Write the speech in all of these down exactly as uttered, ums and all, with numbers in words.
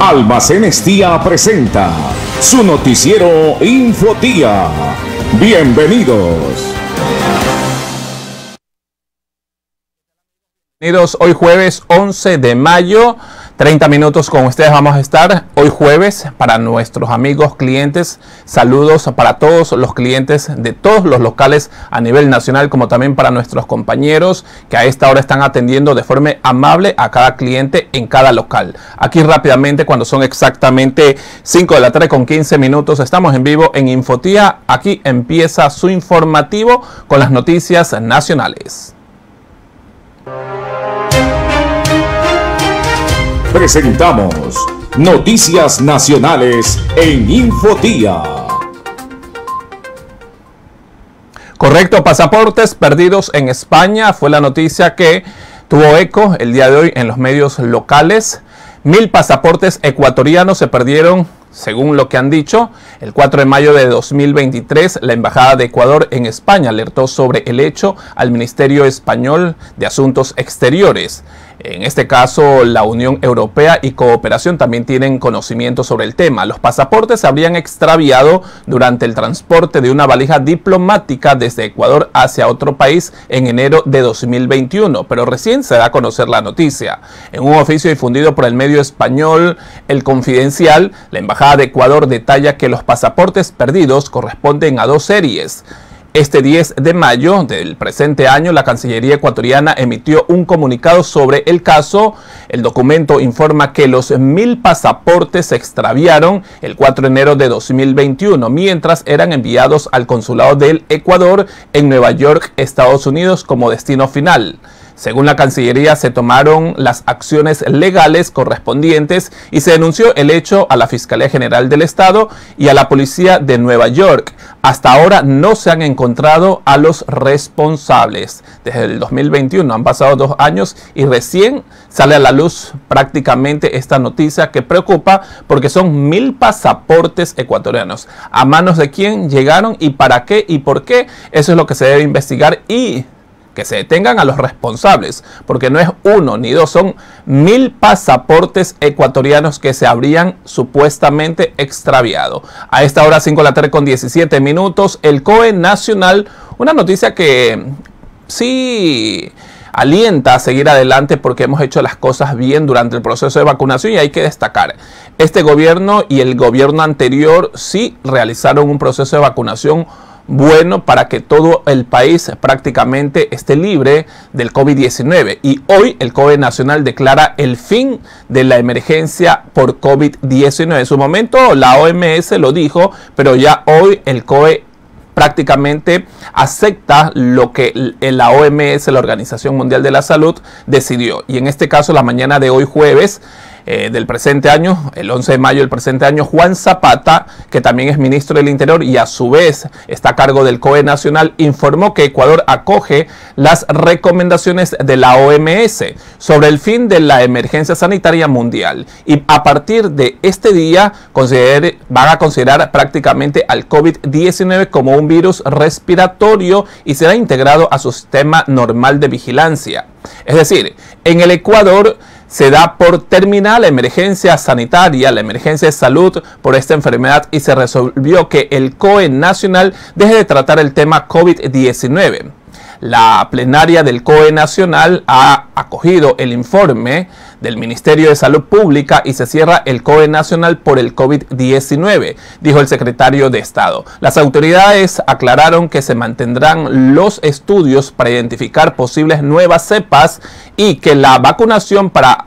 Almacenes Tía presenta su noticiero Infotía. Bienvenidos. Bienvenidos hoy jueves once de mayo, treinta minutos con ustedes vamos a estar hoy jueves para nuestros amigos clientes. Saludos para todos los clientes de todos los locales a nivel nacional, como también para nuestros compañeros que a esta hora están atendiendo de forma amable a cada cliente en cada local. Aquí rápidamente, cuando son exactamente cinco de la tarde con quince minutos, estamos en vivo en Infotía. Aquí empieza su informativo con las noticias nacionales. Presentamos Noticias Nacionales en Infotía. Correcto, pasaportes perdidos en España fue la noticia que tuvo eco el día de hoy en los medios locales. Mil pasaportes ecuatorianos se perdieron, según lo que han dicho. El cuatro de mayo de dos mil veintitrés, la Embajada de Ecuador en España alertó sobre el hecho al Ministerio Español de Asuntos Exteriores. En este caso, la Unión Europea y Cooperación también tienen conocimiento sobre el tema. Los pasaportes se habrían extraviado durante el transporte de una valija diplomática desde Ecuador hacia otro país en enero de dos mil veintiuno, pero recién se da a conocer la noticia. En un oficio difundido por el medio español El Confidencial, la Embajada de Ecuador detalla que los pasaportes perdidos corresponden a dos series. Este diez de mayo del presente año, la Cancillería ecuatoriana emitió un comunicado sobre el caso. El documento informa que los mil pasaportes se extraviaron el cuatro de enero de dos mil veintiuno, mientras eran enviados al consulado del Ecuador en Nueva York, Estados Unidos, como destino final. Según la Cancillería, se tomaron las acciones legales correspondientes y se denunció el hecho a la Fiscalía General del Estado y a la Policía de Nueva York. Hasta ahora no se han encontrado a los responsables. Desde el dos mil veintiuno han pasado dos años y recién sale a la luz prácticamente esta noticia que preocupa, porque son mil pasaportes ecuatorianos. ¿A manos de quién llegaron y para qué y por qué? Eso es lo que se debe investigar y que se detengan a los responsables, porque no es uno ni dos, son mil pasaportes ecuatorianos que se habrían supuestamente extraviado. A esta hora, cinco de la tarde con diecisiete minutos, el C O E Nacional, una noticia que sí alienta a seguir adelante porque hemos hecho las cosas bien durante el proceso de vacunación, y hay que destacar, este gobierno y el gobierno anterior sí realizaron un proceso de vacunación bueno para que todo el país prácticamente esté libre del COVID diecinueve, y hoy el C O E Nacional declara el fin de la emergencia por COVID diecinueve. En su momento la O M S lo dijo, pero ya hoy el C O E prácticamente acepta lo que la O M S, la Organización Mundial de la Salud, decidió. Y en este caso, la mañana de hoy jueves eh, del presente año, el once de mayo del presente año, Juan Zapata, que también es ministro del Interior y a su vez está a cargo del C O E Nacional, informó que Ecuador acoge las recomendaciones de la O M S sobre el fin de la emergencia sanitaria mundial, y a partir de este día van a considerar prácticamente al COVID diecinueve como un virus respiratorio y será integrado a su sistema normal de vigilancia. Es decir, en el Ecuador se da por terminada la emergencia sanitaria, la emergencia de salud por esta enfermedad, y se resolvió que el C O E Nacional deje de tratar el tema COVID diecinueve. La plenaria del C O E Nacional ha acogido el informe del Ministerio de Salud Pública y se cierra el C O E Nacional por el COVID diecinueve, dijo el secretario de Estado. Las autoridades aclararon que se mantendrán los estudios para identificar posibles nuevas cepas y que la vacunación para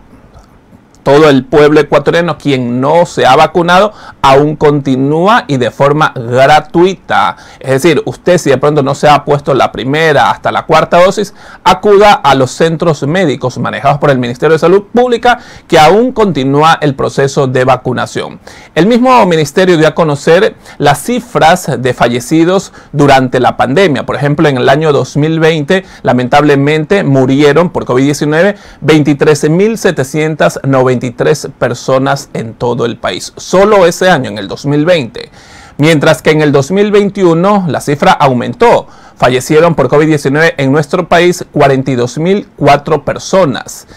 todo el pueblo ecuatoriano, quien no se ha vacunado, aún continúa y de forma gratuita. Es decir, usted si de pronto no se ha puesto la primera hasta la cuarta dosis, acuda a los centros médicos manejados por el Ministerio de Salud Pública, que aún continúa el proceso de vacunación. El mismo ministerio dio a conocer las cifras de fallecidos durante la pandemia. Por ejemplo, en el año dos mil veinte, lamentablemente murieron por COVID diecinueve veintitrés mil setecientos noventa y tres personas en todo el país. Solo ese año, en el dos mil veinte. Mientras que en el dos mil veintiuno la cifra aumentó. Fallecieron por COVID diecinueve en nuestro país cuarenta y dos mil cuatro personas.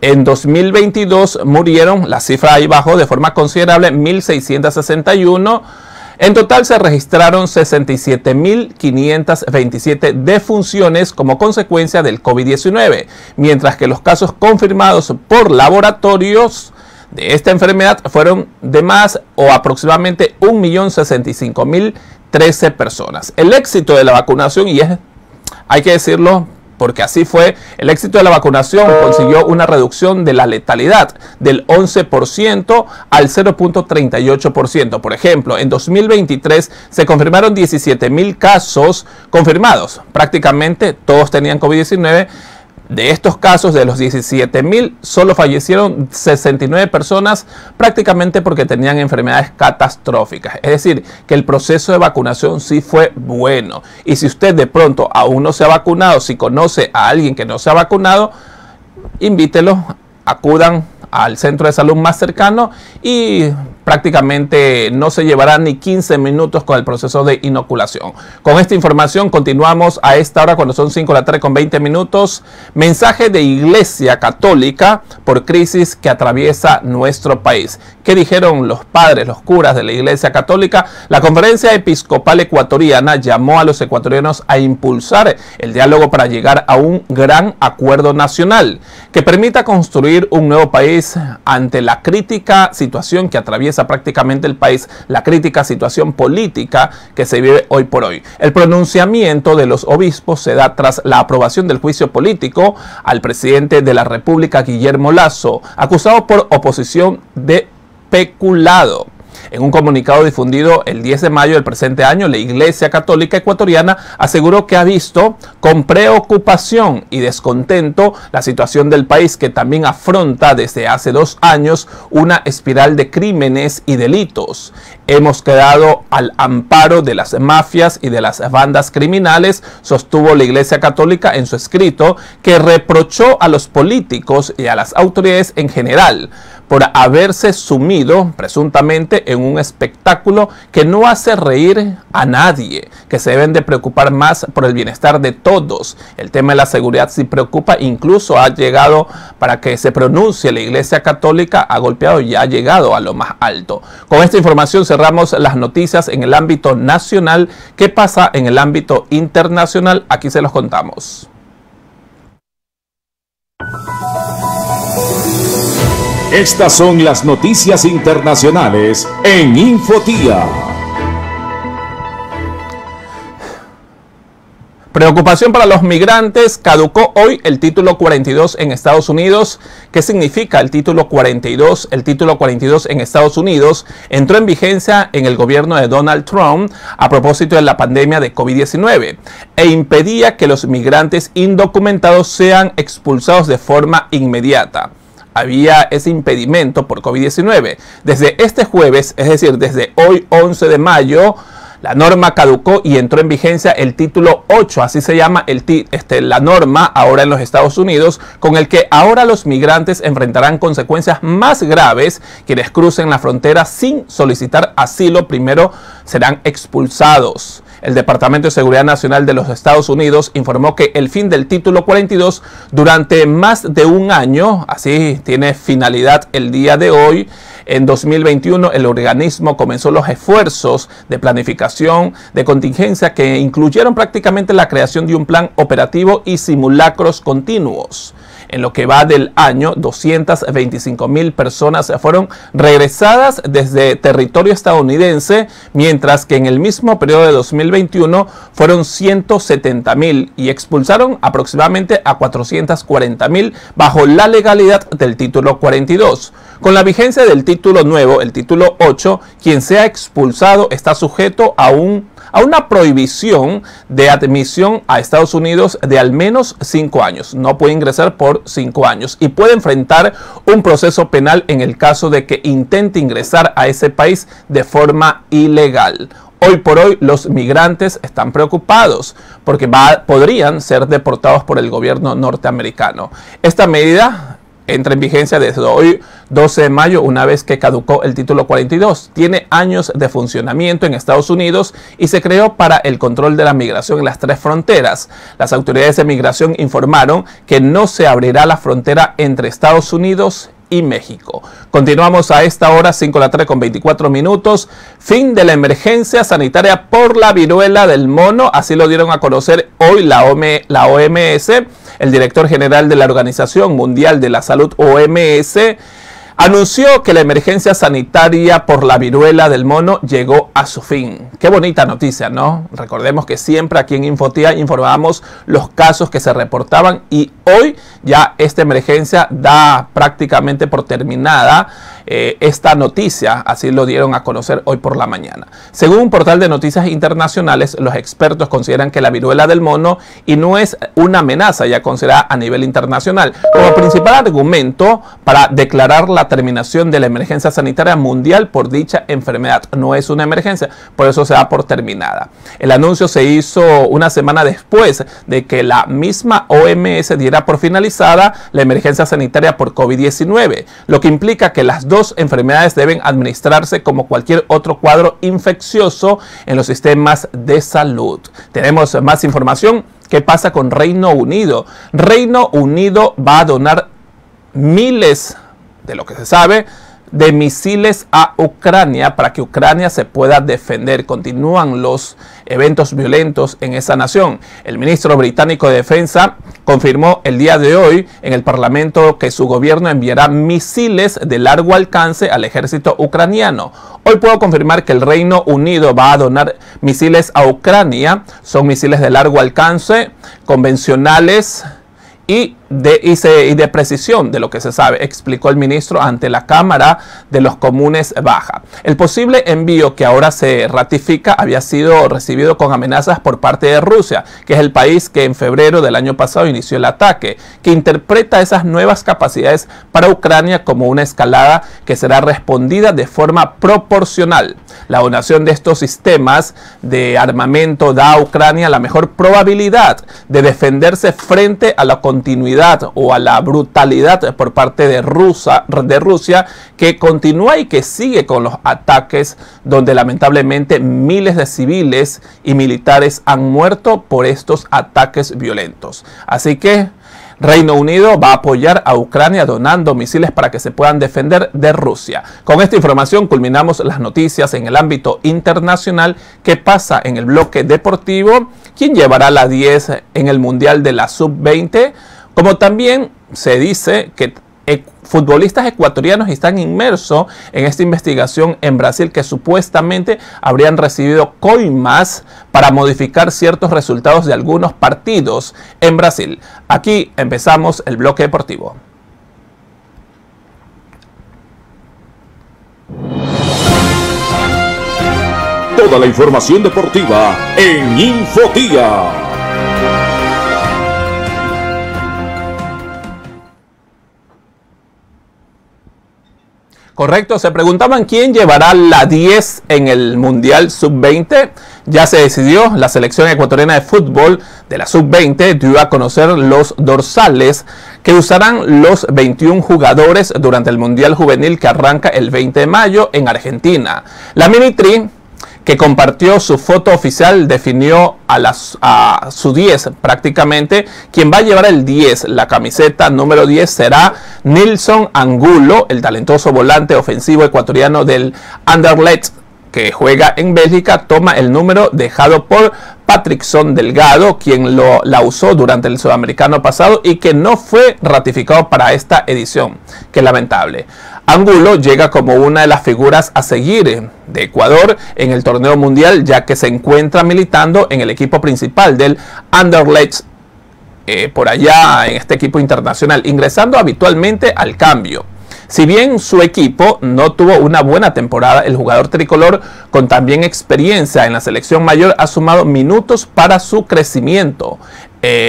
En dos mil veintidós murieron, la cifra ahí bajó de forma considerable, mil seiscientos sesenta y uno. En total se registraron sesenta y siete mil quinientas veintisiete defunciones como consecuencia del COVID diecinueve, mientras que los casos confirmados por laboratorios de esta enfermedad fueron de más o aproximadamente un millón sesenta y cinco mil trece personas. El éxito de la vacunación, y es, hay que decirlo, porque así fue, el éxito de la vacunación consiguió una reducción de la letalidad del once por ciento al cero punto treinta y ocho por ciento. Por ejemplo, en dos mil veintitrés se confirmaron diecisiete mil casos confirmados. Prácticamente todos tenían COVID diecinueve. De estos casos, de los diecisiete mil, solo fallecieron sesenta y nueve personas, prácticamente porque tenían enfermedades catastróficas. Es decir, que el proceso de vacunación sí fue bueno. Y si usted de pronto aún no se ha vacunado, si conoce a alguien que no se ha vacunado, invítelo, acudan al centro de salud más cercano y prácticamente no se llevará ni quince minutos con el proceso de inoculación. Con esta información continuamos a esta hora cuando son cinco de la tarde con veinte minutos. Mensaje de Iglesia Católica por crisis que atraviesa nuestro país. ¿Qué dijeron los padres, los curas de la Iglesia Católica? La Conferencia Episcopal Ecuatoriana llamó a los ecuatorianos a impulsar el diálogo para llegar a un gran acuerdo nacional que permita construir un nuevo país ante la crítica situación que atraviesa prácticamente el país, la crítica situación política que se vive hoy por hoy. El pronunciamiento de los obispos se da tras la aprobación del juicio político al presidente de la República, Guillermo Lasso, acusado por oposición de peculado. En un comunicado difundido el diez de mayo del presente año, la Iglesia Católica Ecuatoriana aseguró que ha visto con preocupación y descontento la situación del país, que también afronta desde hace dos años una espiral de crímenes y delitos. Hemos quedado al amparo de las mafias y de las bandas criminales, sostuvo la Iglesia Católica en su escrito, que reprochó a los políticos y a las autoridades en general por haberse sumido presuntamente en un espectáculo que no hace reír a nadie, que se deben de preocupar más por el bienestar de todos. El tema de la seguridad sí preocupa, incluso ha llegado, para que se pronuncie la Iglesia Católica, ha golpeado y ha llegado a lo más alto. Con esta información cerramos las noticias en el ámbito nacional. ¿Qué pasa en el ámbito internacional? Aquí se los contamos. Estas son las noticias internacionales en Infotía. Preocupación para los migrantes. Caducó hoy el título cuarenta y dos en Estados Unidos. ¿Qué significa el título cuarenta y dos? El título cuarenta y dos en Estados Unidos entró en vigencia en el gobierno de Donald Trump a propósito de la pandemia de COVID diecinueve e impedía que los migrantes indocumentados sean expulsados de forma inmediata. Había ese impedimento por COVID diecinueve. Desde este jueves, es decir, desde hoy once de mayo, la norma caducó y entró en vigencia el título ocho, así se llama el este, la norma ahora en los Estados Unidos, con el que ahora los migrantes enfrentarán consecuencias más graves. Quienes crucen la frontera sin solicitar asilo primero serán expulsados. El Departamento de Seguridad Nacional de los Estados Unidos informó que el fin del título cuarenta y dos durante más de un año, así tiene finalidad el día de hoy. En dos mil veintiuno el organismo comenzó los esfuerzos de planificación de contingencia que incluyeron prácticamente la creación de un plan operativo y simulacros continuos. En lo que va del año, doscientas veinticinco mil personas fueron regresadas desde territorio estadounidense, mientras que en el mismo periodo de dos mil veintiuno fueron ciento setenta mil y expulsaron aproximadamente a cuatrocientos cuarenta mil bajo la legalidad del título cuarenta y dos. Con la vigencia del título nuevo, el título ocho, quien sea expulsado está sujeto a un a una prohibición de admisión a Estados Unidos de al menos cinco años. No puede ingresar por cinco años y puede enfrentar un proceso penal en el caso de que intente ingresar a ese país de forma ilegal. Hoy por hoy los migrantes están preocupados porque va, podrían ser deportados por el gobierno norteamericano. Esta medida entra en vigencia desde hoy doce de mayo, una vez que caducó el título cuarenta y dos. Tiene años de funcionamiento en Estados Unidos y se creó para el control de la migración en las tres fronteras. Las autoridades de migración informaron que no se abrirá la frontera entre Estados Unidos y México. Continuamos a esta hora, cinco de la tarde con veinticuatro minutos. Fin de la emergencia sanitaria por la viruela del mono. Así lo dieron a conocer hoy la O M S. El director general de la Organización Mundial de la Salud, O M S, anunció que la emergencia sanitaria por la viruela del mono llegó a su fin. Qué bonita noticia, ¿no? Recordemos que siempre aquí en Infotía informábamos los casos que se reportaban y hoy ya esta emergencia da prácticamente por terminada eh, esta noticia. Así lo dieron a conocer hoy por la mañana. Según un portal de noticias internacionales, los expertos consideran que la viruela del mono y no es una amenaza ya considerada a nivel internacional como principal argumento para declarar la terminación de la emergencia sanitaria mundial por dicha enfermedad. No es una emergencia, por eso se da por terminada. El anuncio se hizo una semana después de que la misma O M S diera por finalizada la emergencia sanitaria por COVID diecinueve, lo que implica que las dos enfermedades deben administrarse como cualquier otro cuadro infeccioso en los sistemas de salud. Tenemos más información. ¿Qué pasa con Reino Unido? Reino Unido va a donar miles, de lo que se sabe, de misiles a Ucrania para que Ucrania se pueda defender. Continúan los eventos violentos en esa nación. El ministro británico de Defensa confirmó el día de hoy en el Parlamento que su gobierno enviará misiles de largo alcance al ejército ucraniano. Hoy puedo confirmar que el Reino Unido va a donar misiles a Ucrania. Son misiles de largo alcance, convencionales y de, y, se, y de precisión, de lo que se sabe, explicó el ministro ante la Cámara de los Comunes Baja. El posible envío que ahora se ratifica había sido recibido con amenazas por parte de Rusia, que es el país que en febrero del año pasado inició el ataque, que interpreta esas nuevas capacidades para Ucrania como una escalada que será respondida de forma proporcional. La donación de estos sistemas de armamento da a Ucrania la mejor probabilidad de defenderse frente a la continuidad o a la brutalidad por parte de Rusia, de Rusia, que continúa y que sigue con los ataques, donde lamentablemente miles de civiles y militares han muerto por estos ataques violentos. Así que Reino Unido va a apoyar a Ucrania donando misiles para que se puedan defender de Rusia. Con esta información culminamos las noticias en el ámbito internacional. ¿Qué pasa en el bloque deportivo? ¿Quién llevará la diez en el Mundial de la sub veinte? Como también se dice que futbolistas ecuatorianos están inmersos en esta investigación en Brasil, que supuestamente habrían recibido coimas para modificar ciertos resultados de algunos partidos en Brasil. Aquí empezamos el bloque deportivo. Toda la información deportiva en Infotía. Correcto, se preguntaban quién llevará la diez en el Mundial sub veinte. Ya se decidió, la selección ecuatoriana de fútbol de la sub veinte dio a conocer los dorsales que usarán los veintiún jugadores durante el Mundial Juvenil que arranca el veinte de mayo en Argentina. La Minitri, que compartió su foto oficial, definió a, las, a su diez prácticamente. Quien va a llevar el diez, la camiseta número diez, será Nilson Angulo, el talentoso volante ofensivo ecuatoriano del Anderlecht, que juega en Bélgica. Toma el número dejado por Patrickson Delgado, quien lo, la usó durante el sudamericano pasado y que no fue ratificado para esta edición. Qué lamentable. Angulo llega como una de las figuras a seguir de Ecuador en el torneo mundial, ya que se encuentra militando en el equipo principal del Anderlecht, eh, por allá en este equipo internacional, ingresando habitualmente al cambio. Si bien su equipo no tuvo una buena temporada, el jugador tricolor, con también experiencia en la selección mayor, ha sumado minutos para su crecimiento. El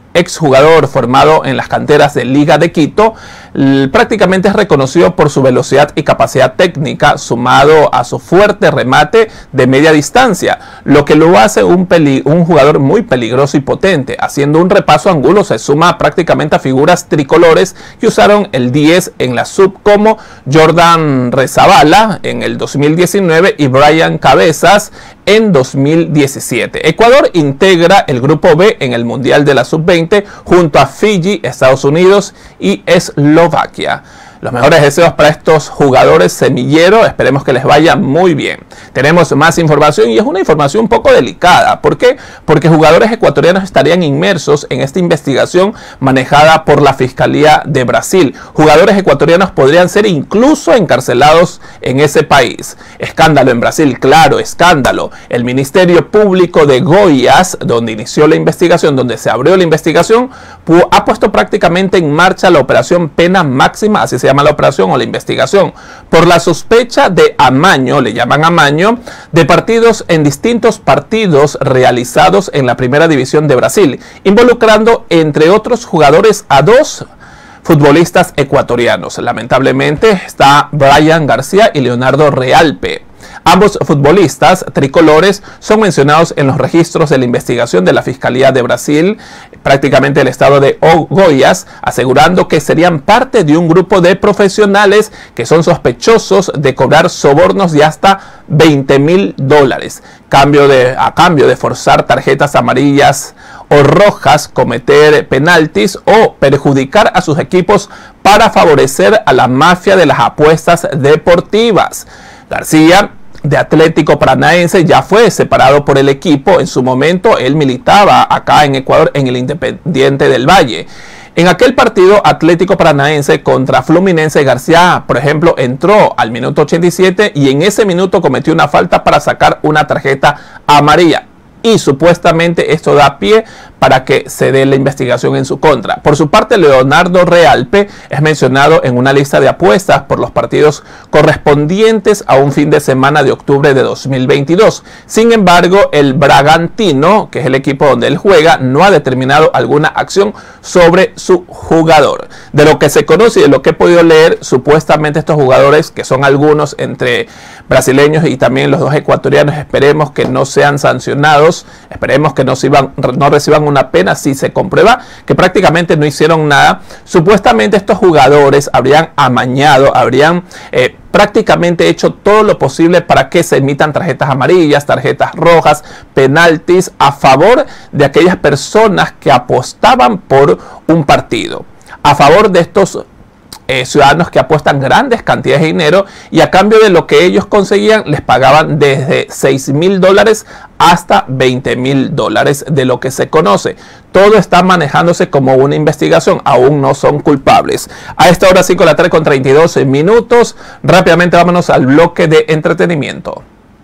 exjugador formado en las canteras de Liga de Quito, prácticamente es reconocido por su velocidad y capacidad técnica, sumado a su fuerte remate de media distancia, lo que lo hace un, peli un jugador muy peligroso y potente. Haciendo un repaso a Angulo, se suma prácticamente a figuras tricolores que usaron el diez en la sub, como Jordan Rezabala en el dos mil diecinueve y Brian Cabezas en dos mil diecisiete. Ecuador integra el grupo B en el Mundial de la sub veinte junto a Fiji, Estados Unidos y Eslovaquia. Los mejores deseos para estos jugadores semilleros, esperemos que les vaya muy bien. Tenemos más información y es una información un poco delicada. ¿Por qué? Porque jugadores ecuatorianos estarían inmersos en esta investigación manejada por la Fiscalía de Brasil. Jugadores ecuatorianos podrían ser incluso encarcelados en ese país. Escándalo en Brasil, claro, escándalo. El Ministerio Público de Goiás, donde inició la investigación, donde se abrió la investigación, ha puesto prácticamente en marcha la operación Pena Máxima, así se llama la operación o la investigación, por la sospecha de amaño, le llaman amaño, de partidos en distintos partidos realizados en la primera división de Brasil, involucrando entre otros jugadores a dos futbolistas ecuatorianos. Lamentablemente está Brian García y Leonardo Realpe. Ambos futbolistas tricolores son mencionados en los registros de la investigación de la Fiscalía de Brasil, prácticamente el estado de Goiás, asegurando que serían parte de un grupo de profesionales que son sospechosos de cobrar sobornos de hasta veinte mil dólares cambio de, a cambio de forzar tarjetas amarillas o rojas, cometer penaltis o perjudicar a sus equipos para favorecer a la mafia de las apuestas deportivas. García, de Atlético Paranaense, ya fue separado por el equipo. En su momento él militaba acá en Ecuador en el Independiente del Valle. En aquel partido Atlético Paranaense contra Fluminense, García, por ejemplo, entró al minuto ochenta y siete y en ese minuto cometió una falta para sacar una tarjeta amarilla. Y supuestamente esto da pie para que se dé la investigación en su contra. Por su parte, Leonardo Realpe es mencionado en una lista de apuestas por los partidos correspondientes a un fin de semana de octubre de dos mil veintidós. Sin embargo, el Bragantino, que es el equipo donde él juega, no ha determinado alguna acción sobre su jugador. De lo que se conoce y de lo que he podido leer, supuestamente estos jugadores, que son algunos entre brasileños y también los dos ecuatorianos, esperemos que no sean sancionados, esperemos que no, reciban, no reciban una pena si se comprueba que prácticamente no hicieron nada. Supuestamente estos jugadores habrían amañado, habrían eh, prácticamente hecho todo lo posible para que se emitan tarjetas amarillas, tarjetas rojas, penaltis a favor de aquellas personas que apostaban por un partido, a favor de estos Eh, ciudadanos que apuestan grandes cantidades de dinero, y a cambio de lo que ellos conseguían les pagaban desde seis mil dólares hasta veinte mil dólares, de lo que se conoce. Todo está manejándose como una investigación, aún no son culpables. A esta hora cinco de la tarde con treinta y dos minutos, rápidamente vámonos al bloque de entretenimiento.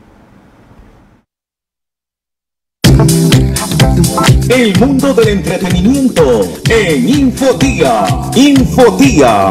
El mundo del entretenimiento en Infotía. Infotía.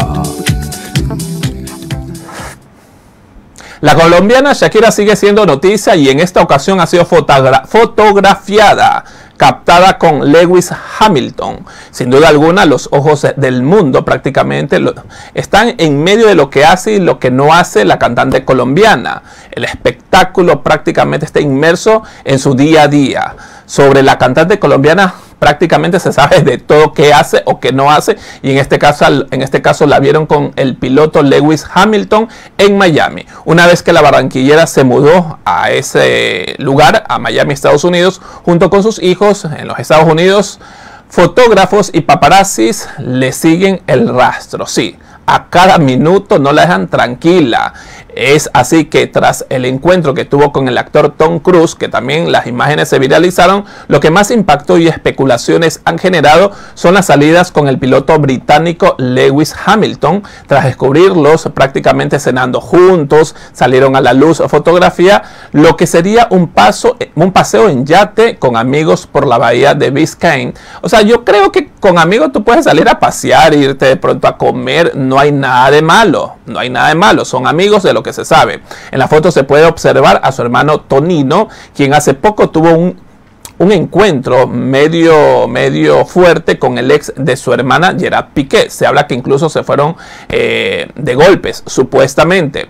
La colombiana Shakira sigue siendo noticia y en esta ocasión ha sido fotogra fotografiada, captada con Lewis Hamilton. Sin duda alguna, los ojos del mundo prácticamente lo, están en medio de lo que hace y lo que no hace la cantante colombiana. El espectáculo prácticamente está inmerso en su día a día. Sobre la cantante colombiana prácticamente se sabe de todo que hace o que no hace, y en este caso en este caso la vieron con el piloto Lewis Hamilton en Miami. Una vez que la barranquillera se mudó a ese lugar, a Miami, Estados Unidos, junto con sus hijos en los Estados Unidos, fotógrafos y paparazzis le siguen el rastro. Sí, a cada minuto no la dejan tranquila. Es así que tras el encuentro que tuvo con el actor Tom Cruise, que también las imágenes se viralizaron, lo que más impacto y especulaciones han generado son las salidas con el piloto británico Lewis Hamilton. Tras descubrirlos prácticamente cenando juntos, salieron a la luz fotografía, lo que sería un, paso, un paseo en yate con amigos por la bahía de Biscayne. O sea, yo creo que con amigos tú puedes salir a pasear, irte de pronto a comer, no hay nada de malo, no hay nada de malo, son amigos de lo que se sabe. En la foto se puede observar a su hermano Tonino, quien hace poco tuvo un un encuentro medio, medio fuerte con el ex de su hermana Gerard Piqué. Se habla que incluso se fueron eh, de golpes, supuestamente.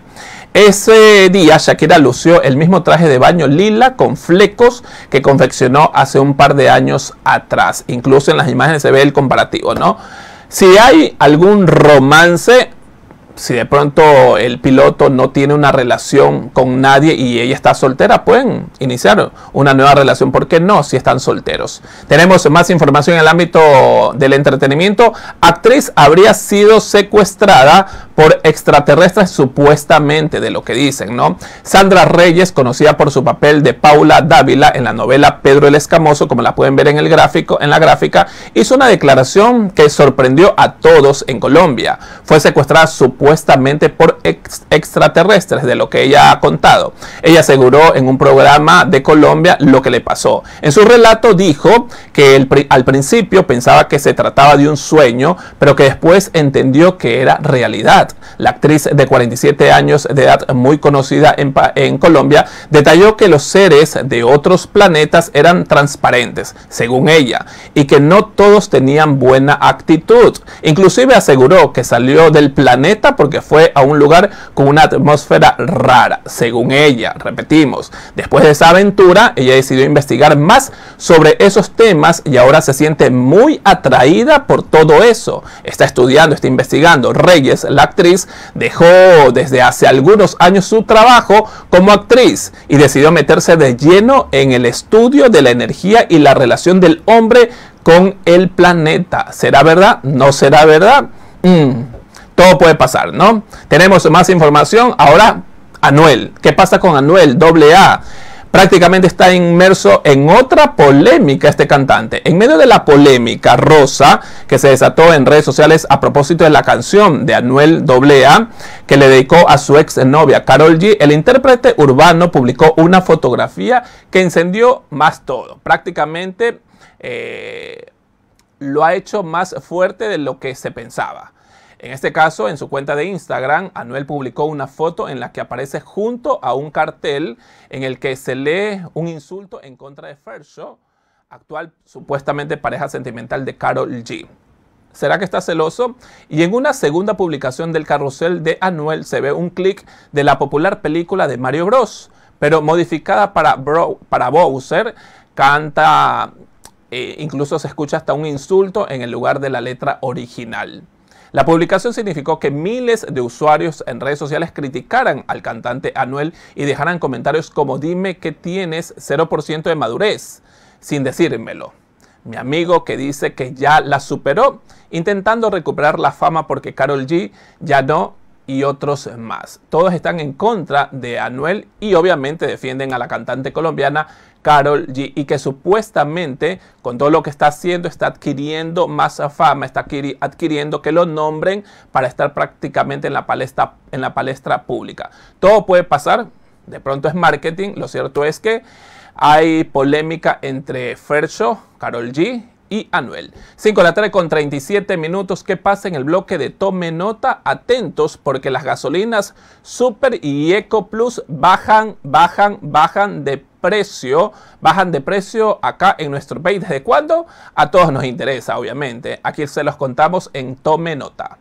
Ese día Shakira lució el mismo traje de baño lila con flecos que confeccionó hace un par de años atrás. Incluso en las imágenes se ve el comparativo, ¿no? Si hay algún romance, si de pronto el piloto no tiene una relación con nadie y ella está soltera, pueden iniciar una nueva relación. ¿Por qué no si están solteros? Tenemos más información en el ámbito del entretenimiento. Actriz habría sido secuestrada por extraterrestres, supuestamente, de lo que dicen, ¿no? Sandra Reyes, conocida por su papel de Paula Dávila en la novela Pedro el Escamoso, como la pueden ver en el gráfico, en la gráfica, hizo una declaración que sorprendió a todos en Colombia. Fue secuestrada supuestamente por ex extraterrestres, de lo que ella ha contado. Ella aseguró en un programa de Colombia lo que le pasó. En su relato dijo que el, al principio pensaba que se trataba de un sueño, pero que después entendió que era realidad. La actriz de cuarenta y siete años de edad, muy conocida en, en Colombia, detalló que los seres de otros planetas eran transparentes, según ella, y que no todos tenían buena actitud. Inclusive aseguró que salió del planeta porque fue a un lugar con una atmósfera rara, según ella. Repetimos, después de esa aventura, ella decidió investigar más sobre esos temas y ahora se siente muy atraída por todo eso. Está estudiando, está investigando. Reyes, la actriz, dejó desde hace algunos años su trabajo como actriz y decidió meterse de lleno en el estudio de la energía y la relación del hombre con el planeta. ¿Será verdad? ¿No será verdad? Mm, todo puede pasar, ¿no? Tenemos más información. Ahora, Anuel. ¿Qué pasa con Anuel doble A? Prácticamente está inmerso en otra polémica este cantante. En medio de la polémica rosa que se desató en redes sociales a propósito de la canción de Anuel doble A que le dedicó a su ex novia Karol G, el intérprete urbano publicó una fotografía que encendió más todo. Prácticamente eh, lo ha hecho más fuerte de lo que se pensaba. En este caso, en su cuenta de Instagram, Anuel publicó una foto en la que aparece junto a un cartel en el que se lee un insulto en contra de Fercho, actual supuestamente pareja sentimental de Karol G. ¿Será que está celoso? Y en una segunda publicación del carrusel de Anuel se ve un clic de la popular película de Mario Bros, pero modificada para, Bro, para Bowser. Canta, eh, incluso se escucha hasta un insulto en el lugar de la letra original. La publicación significó que miles de usuarios en redes sociales criticaran al cantante Anuel y dejaran comentarios como: dime que tienes cero por ciento de madurez, sin decírmelo. Mi amigo que dice que ya la superó, intentando recuperar la fama porque Karol G ya no, y otros más. Todos están en contra de Anuel y obviamente defienden a la cantante colombiana Karol G, y que supuestamente con todo lo que está haciendo está adquiriendo más fama, está adquiriendo que lo nombren para estar prácticamente en la palestra, en la palestra pública. Todo puede pasar, de pronto es marketing. Lo cierto es que hay polémica entre Fercho, Karol G y Anuel. cinco de la tarde con treinta y siete minutos. ¿Qué pasa en el bloque de Tome Nota? Atentos, porque las gasolinas Super y Eco Plus bajan, bajan, bajan de precio. Bajan de precio acá en nuestro país. ¿Desde cuándo? A todos nos interesa, obviamente. Aquí se los contamos en Tome Nota.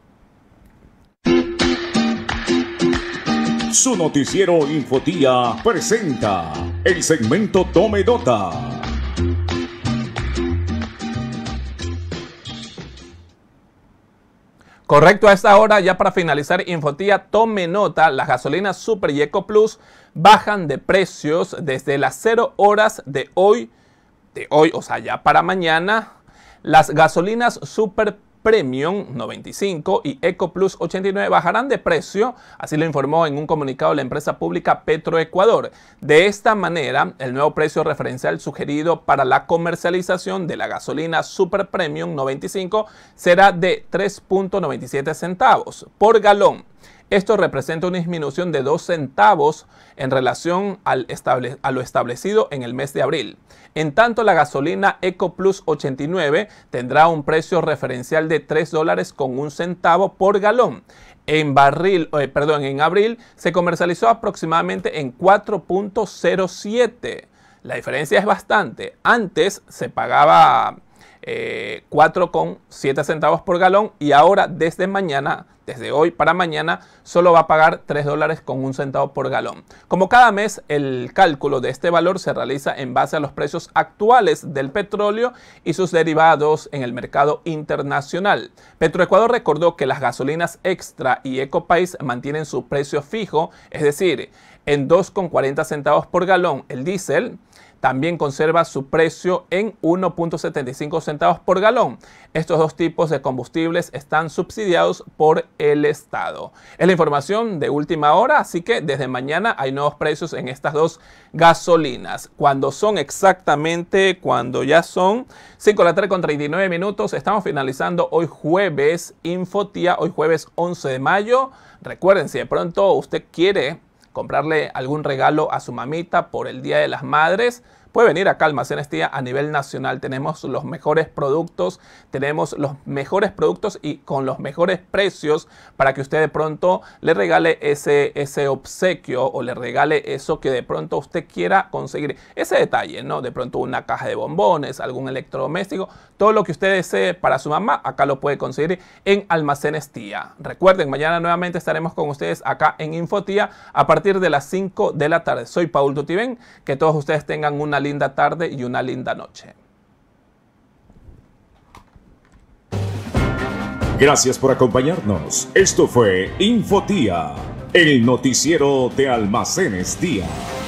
Su noticiero Infotía presenta el segmento Tome Nota. Correcto, a esta hora, ya para finalizar Infotía, tome nota, las gasolinas Super y Eco Plus bajan de precios desde las cero horas de hoy, de hoy, o sea, ya para mañana. Las gasolinas Super Premium noventa y cinco y Eco Plus ochenta y nueve bajarán de precio, así lo informó en un comunicado la empresa pública Petroecuador. De esta manera, el nuevo precio referencial sugerido para la comercialización de la gasolina Super Premium noventa y cinco será de tres punto noventa y siete centavos por galón. Esto representa una disminución de dos centavos en relación al estable, a lo establecido en el mes de abril. En tanto, la gasolina Eco Plus ochenta y nueve tendrá un precio referencial de tres dólares con un centavo por galón. En, barril, eh, perdón, en abril se comercializó aproximadamente en cuatro punto cero siete La diferencia es bastante. Antes se pagaba eh, cuatro con siete centavos por galón y ahora desde mañana, desde hoy para mañana, solo va a pagar tres dólares con un centavo por galón. Como cada mes, el cálculo de este valor se realiza en base a los precios actuales del petróleo y sus derivados en el mercado internacional. Petroecuador recordó que las gasolinas Extra y Ecopaís mantienen su precio fijo, es decir, en dos con cuarenta centavos por galón. El diésel también conserva su precio en uno punto setenta y cinco centavos por galón. Estos dos tipos de combustibles están subsidiados por el Estado. Es la información de última hora, así que desde mañana hay nuevos precios en estas dos gasolinas. Cuando son exactamente, cuando ya son cinco de la tarde con treinta y nueve minutos, estamos finalizando hoy jueves Infotía, hoy jueves once de mayo. Recuerden, si de pronto usted quiere comprarle algún regalo a su mamita por el Día de las Madres, puede venir acá a Almacenes Tía a nivel nacional. Tenemos los mejores productos, tenemos los mejores productos y con los mejores precios para que usted de pronto le regale ese, ese obsequio o le regale eso que de pronto usted quiera conseguir. Ese detalle, ¿no? De pronto una caja de bombones, algún electrodoméstico, todo lo que usted desee para su mamá, acá lo puede conseguir en Almacenes Tía. Recuerden, mañana nuevamente estaremos con ustedes acá en Infotía a partir de las cinco de la tarde. Soy Paul Tutibén, que todos ustedes tengan una linda tarde y una linda noche. Gracias por acompañarnos. Esto fue Infotía, el noticiero de Almacenes Tía.